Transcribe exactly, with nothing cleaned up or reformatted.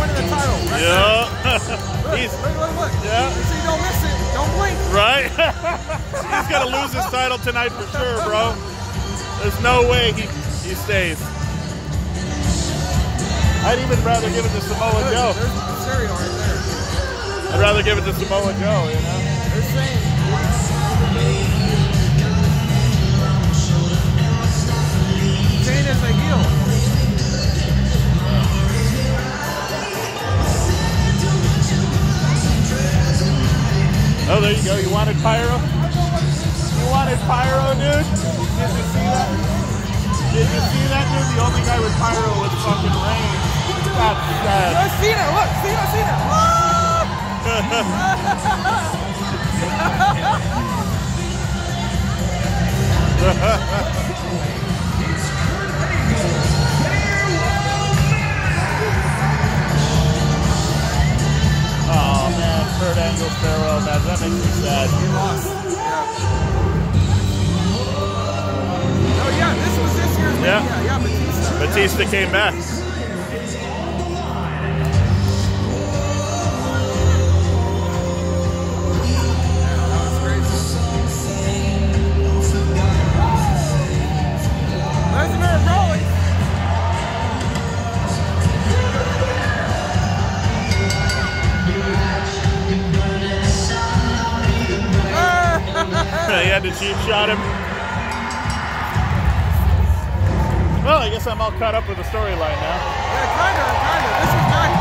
winning the title. Right yeah. look, He's, look, look, look. Yeah. So you don't miss it. Don't blink. Right? He's gonna lose his title tonight for sure, bro. There's no way he, he stays. I'd even rather give it to Samoa Look, Joe. there's the cereal right there. I'd rather give it to Samoa Joe, you know? They're saying. Zayn is a heel. Oh, there you go. You wanted Pyro? You wanted Pyro, dude? Did you see that? Did you see that, dude? The only guy with Pyro was fucking Reigns. That's sad. Look, Cena, look, Cena, Cena. Oh man, Kurt Angle farewell match. That makes me sad. He lost. Yeah. Oh yeah, this was this year's. Yeah. Yeah, yeah, Batista. Batista yeah. came back. He had to cheap shot him. Well, I guess I'm all caught up with the storyline now. Yeah, kinda, kinda. This is not